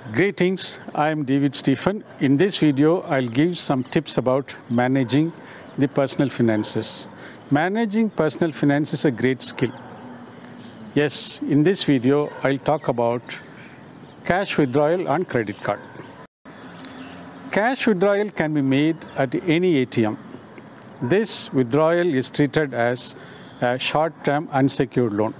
Greetings, I am David Stephen. In this video, I'll give some tips about managing the personal finances. Managing personal finance is a great skill. Yes, in this video, I'll talk about cash withdrawal on credit card. Cash withdrawal can be made at any ATM. This withdrawal is treated as a short-term unsecured loan.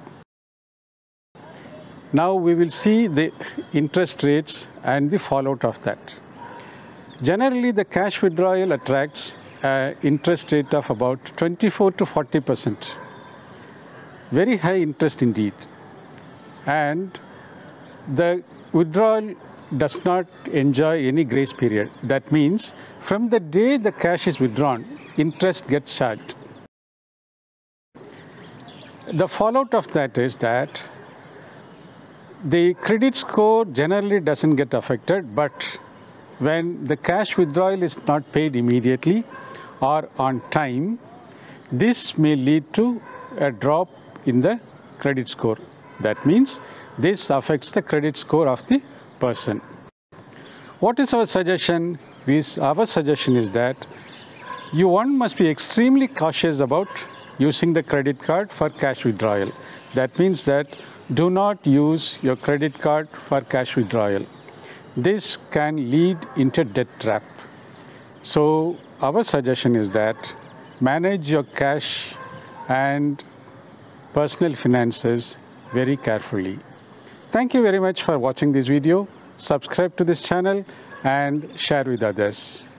Now we will see the interest rates and the fallout of that. Generally, the cash withdrawal attracts an interest rate of about 24 to 40%. Very high interest indeed. And the withdrawal does not enjoy any grace period. That means from the day the cash is withdrawn, interest gets charged. The fallout of that is that the credit score generally doesn't get affected, but when the cash withdrawal is not paid immediately or on time, this may lead to a drop in the credit score. That means this affects the credit score of the person. What is our suggestion? Our suggestion is that one must be extremely cautious about using the credit card for cash withdrawal. That means that do not use your credit card for cash withdrawal. This can lead into debt trap. So our suggestion is that manage your cash and personal finances very carefully. Thank you very much for watching this video. Subscribe to this channel and share with others.